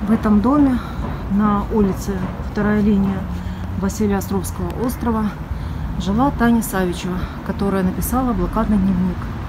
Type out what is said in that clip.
В этом доме на улице 2-я линия Василия Островского острова жила Таня Савичева, которая написала блокадный дневник.